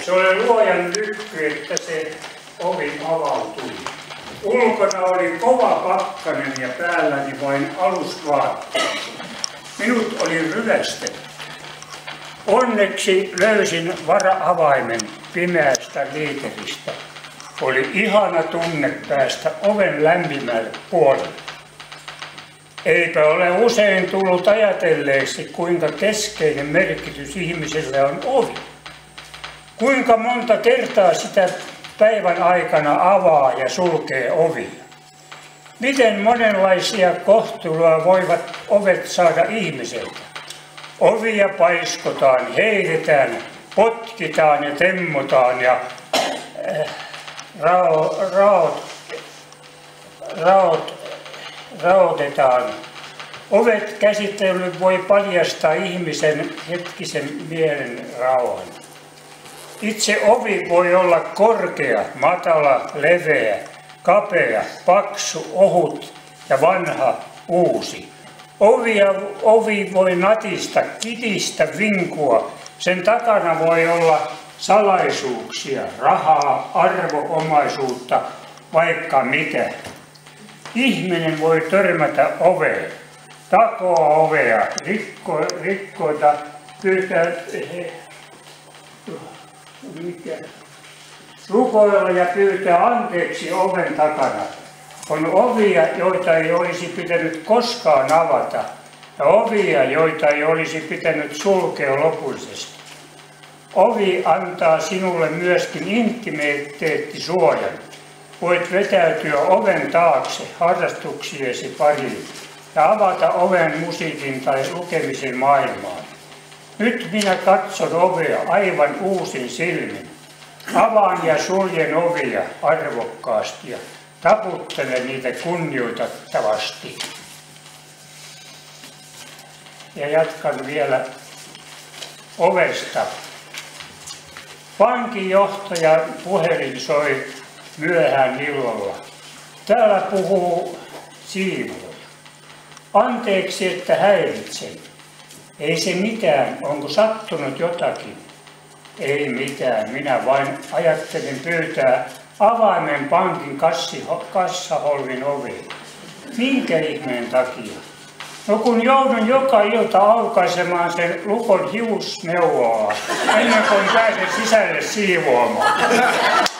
Se oli luojan lykky, että se ovi avautui. Ulkona oli kova pakkanen ja päälläni vain alusvaatteet. Minut oli ryvästetty. Onneksi löysin vara-avaimen pimeästä liiteristä. Oli ihana tunne päästä oven lämpimälle puolelle. Eipä ole usein tullut ajatelleeksi, kuinka keskeinen merkitys ihmiselle on ovi. Kuinka monta kertaa sitä päivän aikana avaa ja sulkee ovia. Miten monenlaisia kohtelua voivat ovet saada ihmiseltä. Ovia paiskotaan, heitetään, potkitaan ja temmotaan ja raotetaan. Ovet käsittely voi paljastaa ihmisen hetkisen mielen rauhan. Itse ovi voi olla korkea, matala, leveä, kapea, paksu, ohut ja vanha, uusi. Ovi voi natista, kitistä, vinkua. Sen takana voi olla salaisuuksia, rahaa, arvo-omaisuutta, vaikka mitä. Ihminen voi törmätä oveen, takoa ovea, rikkoita, pyytää, rukoilla ja pyytää anteeksi oven takana. On ovia, joita ei olisi pitänyt koskaan avata, ja ovia, joita ei olisi pitänyt sulkea lopullisesti. Ovi antaa sinulle myöskin intimiteettisuojan. Voit vetäytyä oven taakse harrastuksiesi pariin ja avata oven musiikin tai lukemisen maailmaan. Nyt minä katson ovea aivan uusin silmin. Avaan ja suljen ovia arvokkaasti ja taputtelen niitä kunnioitettavasti. Ja jatkan vielä ovesta. Pankinjohtajan puhelin soi myöhään illalla. Täällä puhuu siivooja. Anteeksi, että häiritsen. Ei se mitään, onko sattunut jotakin? Ei mitään, minä vain ajattelin pyytää avaimen pankin kassaholvin oviin. Minkä ihmeen takia? No kun joudun joka ilta aukaisemaan sen lukon hiusneuvoa ennen kuin pääsen sisälle siivoamaan.